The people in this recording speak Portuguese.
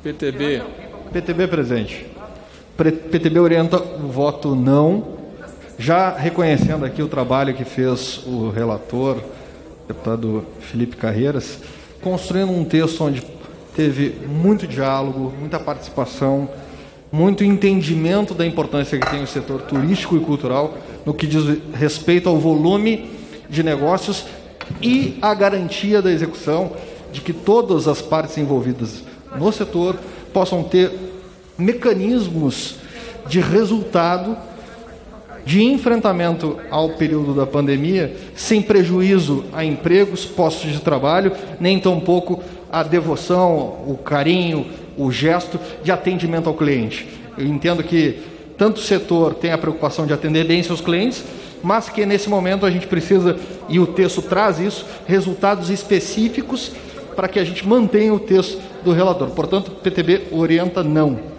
PTB. PTB presente. PTB orienta o voto não, já reconhecendo aqui o trabalho que fez o relator, deputado Felipe Carreiras, construindo um texto onde teve muito diálogo, muita participação, muito entendimento da importância que tem o setor turístico e cultural no que diz respeito ao volume de negócios e a garantia da execução de que todas as partes envolvidas no setor possam ter mecanismos de resultado, de enfrentamento ao período da pandemia, sem prejuízo a empregos, postos de trabalho, nem tampouco a devoção, o carinho, o gesto de atendimento ao cliente. Eu entendo que tanto o setor tem a preocupação de atender bem seus clientes, mas que nesse momento a gente precisa, e o texto traz isso, resultados específicos para que a gente mantenha o texto do relator. Portanto, o PTB orienta não.